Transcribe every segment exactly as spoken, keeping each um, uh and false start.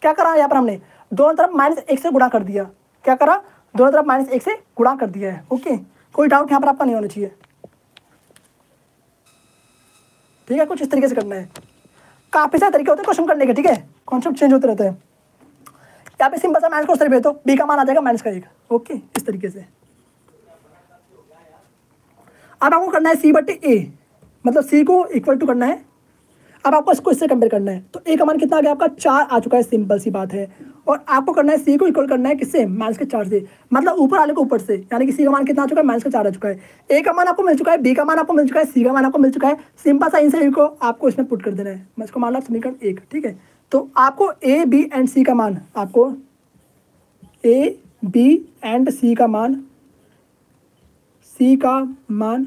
क्या करा यहाँ पर हमने, दोनों तरफ माइनस एक से गुणा कर दिया। क्या करा, दोनों तरफ माइनस एक से गुणा कर दिया है। ओके, कोई डाउट यहाँ पर आपका नहीं होना चाहिए, ठीक है। कुछ इस तरीके से करना है। काफी सारे तरीके होते हैं क्वेश्चन करने के, ठीक है, कॉन्सेप्ट चेंज होते रहते हैं। यहाँ पे सिंपल सा माइनस को भेज दो, बी का मान आ जाएगा माइनस का एक। ओके, इस तरीके से। अब आपको करना है सी बटे ए, मतलब सी को इक्वल टू करना है। अब आपको इसको इससे कंपेयर करना है, तो ए का मान कितना आ गया आपका, चार आ चुका है, सिंपल सी बात है। और आपको करना है सी को इक्वल करना है किससे, माइनस के चार से, मतलब ऊपर वाले को ऊपर से, यानी कि सी का मान कितना आ चुका है, माइनस का चार आ चुका है। ए का मान आपको मिल चुका है, बी का मान आपको मिल चुका है, सी का मान आपको मिल चुका है। सिंपल सा इनसे को आपको इसमें पुट कर देना है। मैं इसको मान ला समीकरण एक, ठीक है। तो आपको ए बी एंड सी का मान, आपको ए बी एंड सी का मान, सी का मान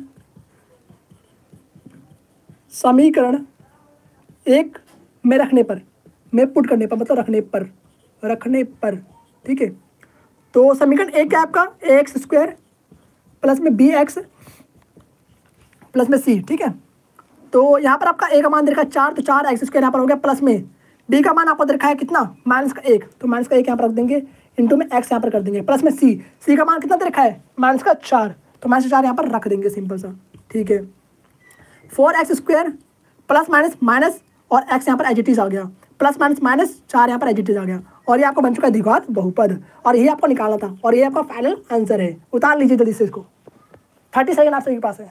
समीकरण एक में रखने पर, में पुट करने पर, मतलब रखने पर, रखने पर, ठीक है। तो समीकरण एक क्या है आपका, ए एक्स स्क्वायर प्लस में बी एक्स प्लस में सी, ठीक है। तो यहाँ पर आपका ए का मान दे रखा है चार, तो चार एक्स स्क्वायर यहाँ पर हो गया, प्लस में बी का मान आपको दे रखा है कितना, माइनस का एक, तो माइनस का एक यहाँ पर रख देंगे, इंटू में एक्स यहाँ पर कर देंगे, प्लस में सी, सी का मान कितना दे रखा है, माइनस का चार, तो माइनस चार यहाँ पर रख देंगे, सिंपल सा, ठीक है। Four X square plus minus minus और एक्स यहाँ पर एज इट इज आ गया, प्लस माइनस माइनस चार यहाँ पर एज इट इज आ गया, और ये आपको बन चुका है द्विघात बहुपद, और यही आपको निकालना था, और ये आपका फाइनल आंसर है। उतार लीजिए जल्दी से इसको, थर्टी सेकेंड आप सभी के पास है।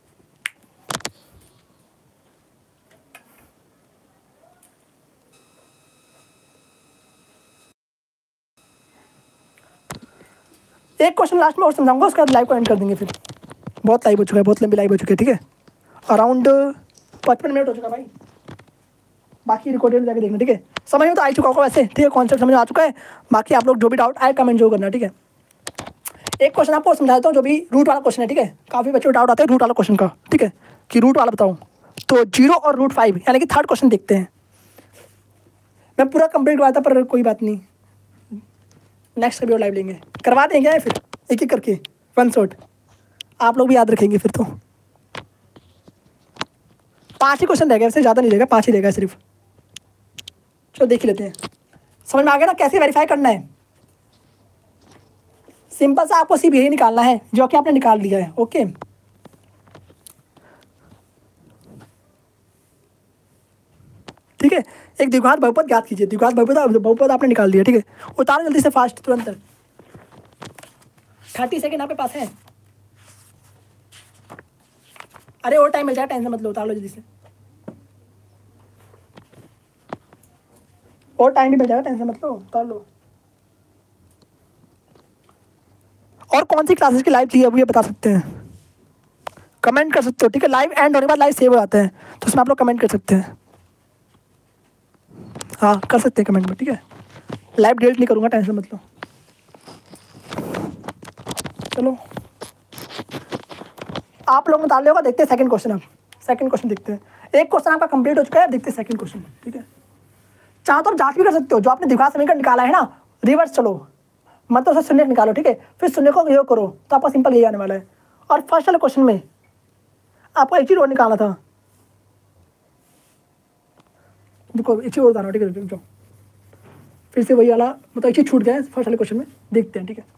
एक क्वेश्चन लास्ट में और समझाऊंगा, उसके बाद लाइव को एंड कर देंगे। फिर बहुत लाइव हो चुका है, बहुत लंबी लाइव हो चुकी है, ठीक है। अराउंड पचपन मिनट हो चुका भाई, बाकी रिकॉर्डेड जाके देखना, ठीक है। समझ में तो आ चुका होगा वैसे, ठीक है, कॉन्सेप्ट समझ में आ चुका है। बाकी आप लोग जो भी डाउट आए कमेंट जो करना, ठीक है। एक क्वेश्चन आपको समझा देता हूँ, जो भी रूट वाला क्वेश्चन है, ठीक है। काफ़ी बच्चों को डाउट आता है रूट वाला क्वेश्चन का, ठीक है, कि रूट वाला बताऊँ। तो जीरो और रूट फाइव, यानी कि थर्ड क्वेश्चन देखते हैं। मैं पूरा कंप्लीट करवाया था, पर कोई बात नहीं, नेक्स्ट कभी और लाइव लेंगे, करवा देंगे फिर एक एक करके, वन शॉट। आप लोग भी याद रखेंगे फिर। तो पांच ही क्वेश्चन रहेगा, वैसे ज़्यादा नहीं रहेगा, पांच ही रहेगा सिर्फ। चलो देख ही लेते हैं। समझ में आ गया ना कैसे वेरीफाई करना है। सिंपल सा आपको सिर्फ यही निकालना है जो कि आपने निकाल लिया है। ओके, ठीक है। एक द्विघात बहुपद ज्ञात कीजिए, द्विघात बहुपद बहुपद आपने निकाल दिया, ठीक है। उतारो जल्दी से, फास्ट, तुरंत। थर्टी सेकेंड आपके पास है। अरे और टाइम मिल जाएगा, टेंशन मत लो, उतार लो जल्दी से, और टाइम भी मिल जाएगा, टेंशन मत लो, उतार लो। और कौन सी क्लासेस की लाइव चाहिए अब ये बता सकते हैं, कमेंट कर सकते हो, ठीक है। लाइव एंड होने के बाद लाइव सेव हो जाते हैं, तो उसमें आप लोग कमेंट कर सकते हैं। हाँ, कर सकते हैं कमेंट में, ठीक है। लाइव डिलीट नहीं करूँगा, टेंशन मत लो। चलो, आप लोग निकाल होगा, देखते हैं सेकंड क्वेश्चन। अब सेकंड क्वेश्चन देखते हैं। एक क्वेश्चन आपका कंप्लीट हो चुका है, देखते हैं सेकंड क्वेश्चन, ठीक है। चाहो तो आप जांच भी कर सकते हो, जो आपने द्विघात समीकरण निकाला है ना, रिवर्स चलो, मतलब उसे शून्य निकालो, ठीक है, फिर शून्य को योग करो, तो आपका सिंपल यही आने वाला है। और फर्स्ट वाले क्वेश्चन में आपको एक चीज और निकालना था, देखो एक चीज और बताना, ठीक है। जो फिर से वही वाला, मतलब एक चीज छूट गया है फर्स्ट वाले क्वेश्चन में, देखते हैं, ठीक है।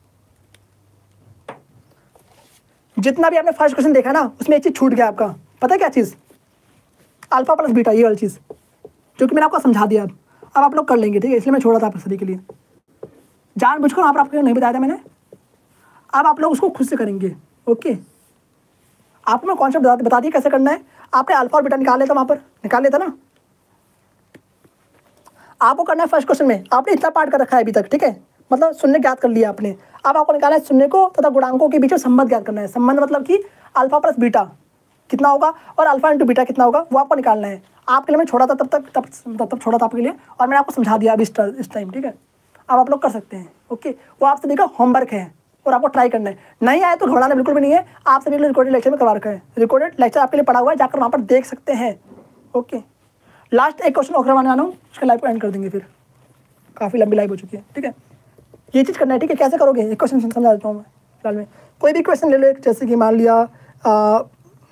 जितना भी आपने फर्स्ट क्वेश्चन देखा ना, उसमें एक चीज छूट गया आपका, पता है क्या चीज, अल्फा प्लस बीटा, ये वाली चीज, जो कि मैंने आपको समझा दिया। अब आप लोग कर लेंगे, ठीक है, इसलिए मैं छोड़ा था आप सभी के लिए, जानबूझकर आप आपको नहीं बताया था मैंने। अब आप लोग उसको खुद से करेंगे। ओके, आपको मैं कॉन्सेप्ट बता, बता दिया कैसे करना है। आपने अल्फा और बीटा निकाल लेता, वहां पर निकाल लेता ना। आपको करना है फर्स्ट क्वेश्चन में, आपने इतना पार्ट कर रखा है अभी तक, ठीक है, मतलब शून्य ज्ञात कर लिया आपने। अब आपको निकालना है शून्य को तथा गुणांकों के बीच में संबंध ज्ञात करना है। संबंध मतलब कि अल्फा प्लस बीटा कितना होगा और अल्फा इंटू बीटा कितना होगा, वो आपको निकालना है। आपके लिए मैं छोड़ा था तब तक, तब तब तब छोड़ा था आपके लिए, और मैंने आपको समझा दिया अभी इस टाइम, ठीक है। अब आप लोग कर सकते हैं। ओके, वो आप सभी का होमवर्क है और आपको ट्राई करना है। नहीं आए तो घबराना बिल्कुल भी नहीं है, आप सभी रिकॉर्डेड लेक्चर में करवा रखा है, रिकॉर्डेड लेक्चर आपके लिए पड़ा हुआ है, जाकर वहाँ पर देख सकते हैं। ओके, लास्ट एक क्वेश्चन और करवाने वाला हूँ, उसके लाइव को एंड कर देंगे, फिर काफ़ी लंबी लाइव हो चुकी है, ठीक है। ये चीज़ करना है, ठीक है। कैसे करोगे, एक क्वेश्चन समझा देता हूँ मैं फिलहाल में। कोई भी क्वेश्चन ले लो, जैसे कि मान लिया आ,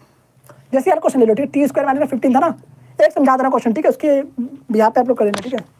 जैसे यार क्वेश्चन ले लो, ठीक है। टी स्क्वायर माइनस फिफ्टीन था ना, एक समझा देना क्वेश्चन, ठीक है, उसके बिहार पे आप लोग करेंगे, ठीक है।